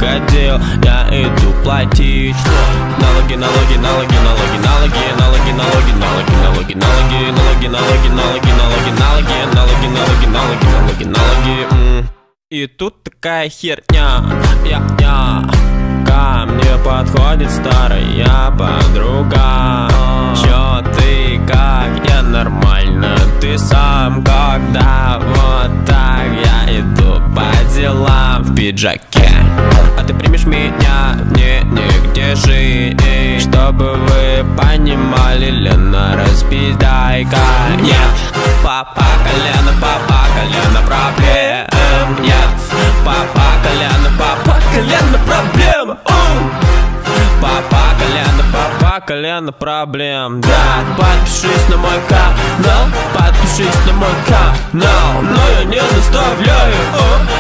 крокодил, я иду платить налоги, налоги, налоги, налоги, налоги, налоги, налоги, налоги, налоги, налоги, налоги, налоги, налоги, налоги, налоги, налоги, налоги, налоги, налоги. И тут такая херня, ко мне подходит старая подруга. Чё ты, как я нормально, ты сам когда вот так я иду по делам в пиджаке. А ты примешь меня, мне негде жить. Чтобы вы понимали, Лена, распиздайка. Нет, папа колено проблем. Нет, папа колено проблем. Папа колено проблем. Да, подпишись на мой канал, подпишись на мой канал. Но я не заставляю.